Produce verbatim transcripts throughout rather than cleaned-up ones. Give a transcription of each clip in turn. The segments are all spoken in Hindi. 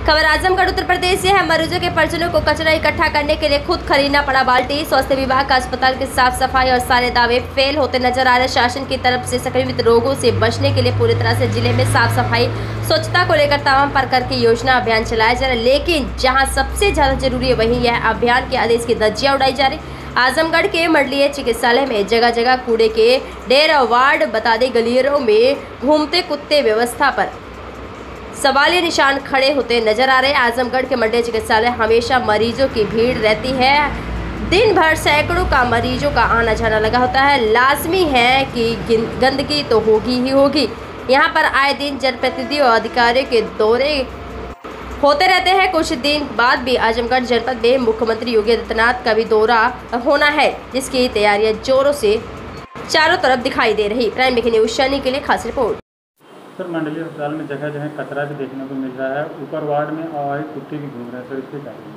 खबर आजमगढ़ उत्तर प्रदेश से है। मरीजों के परिजनों को कचरा इकट्ठा करने के लिए खुद खरीदना पड़ा बाल्टी। स्वास्थ्य विभाग का अस्पताल की साफ सफाई और सारे दावे फेल होते नजर आ रहे। शासन की तरफ से संक्रमित रोगों से बचने के लिए पूरी तरह से जिले में साफ सफाई स्वच्छता को लेकर तमाम प्रकार की योजना अभियान चलाया जा रहा है, लेकिन जहाँ सबसे ज्यादा जरूरी है वहीं यह अभियान के आदेश की धज्जियां उड़ाई जा रही। आजमगढ़ के मंडलीय चिकित्सालय में जगह जगह कूड़े के ढेर, वार्ड बता दे गलियों में घूमते कुत्ते व्यवस्था पर सवालिया निशान खड़े होते नजर आ रहे। आजमगढ़ के मंडलीय चिकित्सालय हमेशा मरीजों की भीड़ रहती है। दिन भर सैकड़ों का मरीजों का आना जाना लगा होता है। लाजमी है कि गंदगी तो होगी ही होगी। यहाँ पर आए दिन जनप्रतिनिधियों और अधिकारियों के दौरे होते रहते हैं। कुछ दिन बाद भी आजमगढ़ जनपद में मुख्यमंत्री योगी आदित्यनाथ का भी दौरा होना है, जिसकी तैयारियां जोरों से चारों तरफ दिखाई दे रही। प्राइम ब्रेकिंग न्यूज शनि के लिए खास रिपोर्ट। सर, मंडलीय अस्पताल में जगह जगह कचरा भी देखने को मिल रहा है। ऊपर वार्ड में अवाई कुत्ते भी घूम रहे हैं, सर इसके कारण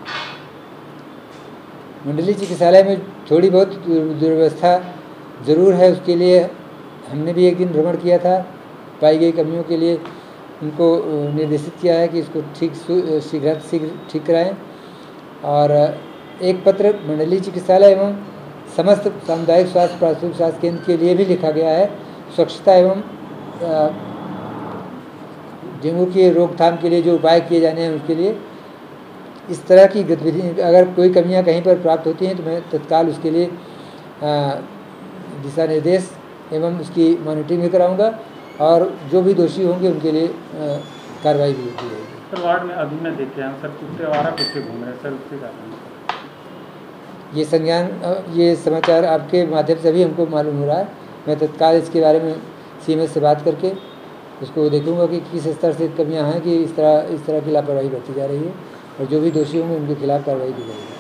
मंडलीय चिकित्सालय में थोड़ी बहुत दुर्व्यवस्था ज़रूर है। उसके लिए हमने भी एक दिन भ्रमण किया था। पाई गई कमियों के लिए उनको निर्देशित किया है कि इसको ठीक शीघ्र शीघ्र ठीक कराएं। और एक पत्र मंडलीय चिकित्सालय एवं समस्त सामुदायिक स्वास्थ्य प्राथमिक स्वास्थ्य केंद्र के लिए भी लिखा गया है। स्वच्छता एवं डेंगू की रोकथाम के लिए जो उपाय किए जाने हैं उसके लिए इस तरह की गतिविधि, अगर कोई कमियां कहीं पर प्राप्त होती हैं तो मैं तत्काल उसके लिए दिशा निर्देश एवं उसकी मॉनिटरिंग भी कराऊंगा और जो भी दोषी होंगे उनके लिए कार्रवाई भी की जाएगी। सर, वार्ड में अभी मैं देखे हैं सर कुत्ते आवारा कुत्ते घूम रहे हैं, सर उसके कारण ये संज्ञान ये समाचार आपके माध्यम से भी हमको मालूम हो रहा है। मैं तत्काल इसके बारे में सीएमएस से बात करके उसको देखूंगा कि किस स्तर से कमियां हैं कि इस तरह इस तरह की लापरवाही बरती जा रही है और जो भी दोषी होंगे उनके खिलाफ कार्रवाई की जाएगी।